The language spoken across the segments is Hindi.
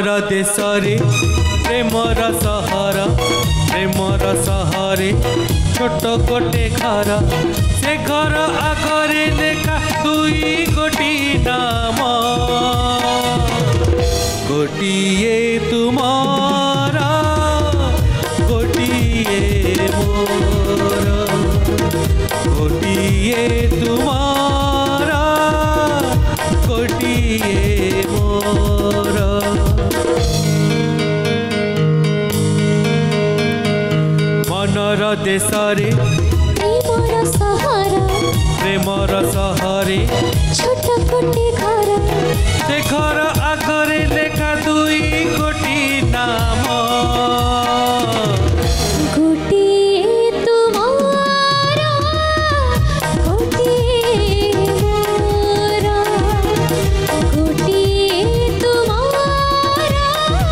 मनर देश रे प्रेमर सहर प्रेमर सहरे छोट गोटे घर से घर आगरे लेखा दुई गोटी नाम गोटिए तुमारा गोटिए मोर गोटिए तुमारा गोटिए मोर मनर देश रे प्रेमर सहरे छोट गोटे घर से घर आगरे लेखा दुई गोटी नाम गोटिए तुमारा गोटिए मोर गोटिए तुमारा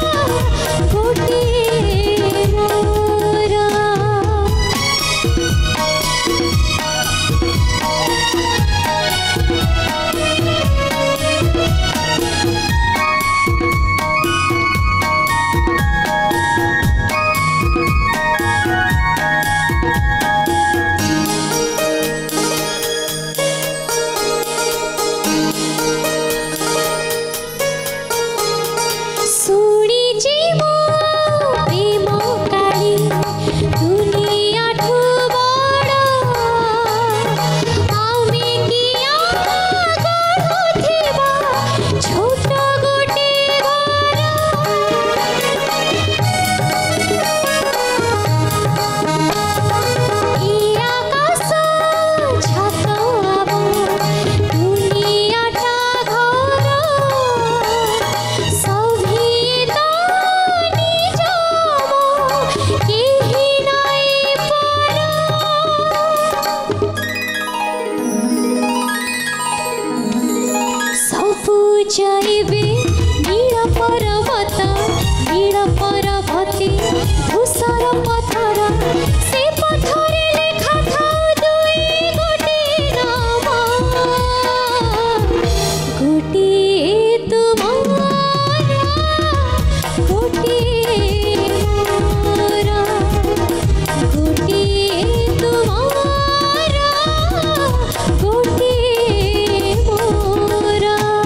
गोटिए मोर जाइबे नील पर्वती धूसर पथर से पथरे लेखा था दुई गोटी नाम गोटिए तुमारा गोटिए मोर गोटिए तुमारा गोटिए मोर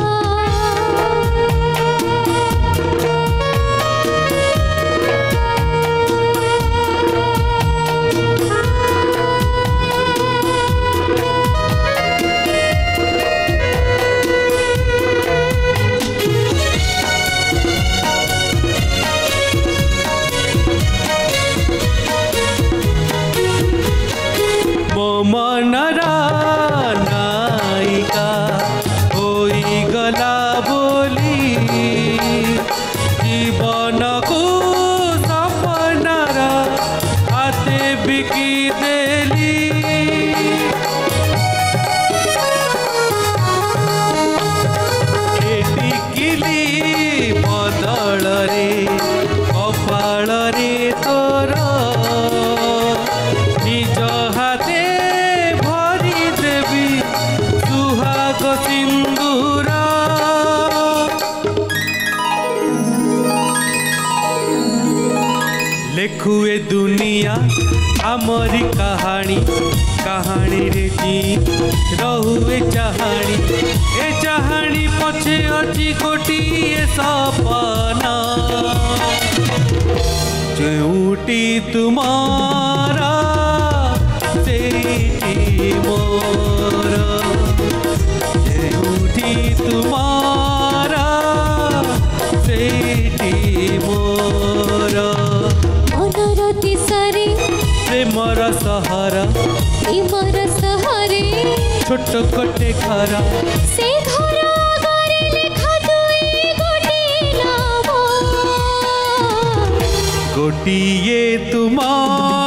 मनरा नायिका होई गला बोली जीवन को सपनार हाथे बिकी देली टिकिली बदल रे कपाल रे तोर निज हाथे भरी देवी सुहाग सिंदूर लेखुए दुनिया आमरी कहानी कहानी रे जी रहुए चाहानी ए चाहानी पछे अच्छी गोटिए सपना जोटी तुमारा सेठी मोर जोटी तुमारा सेठी मोर मनर देश रे प्रेमर सहर प्रेमर सहरे छोट गोटे घर से घर आगरे लेखा दुई गोटी नाम गोटिए तुमारा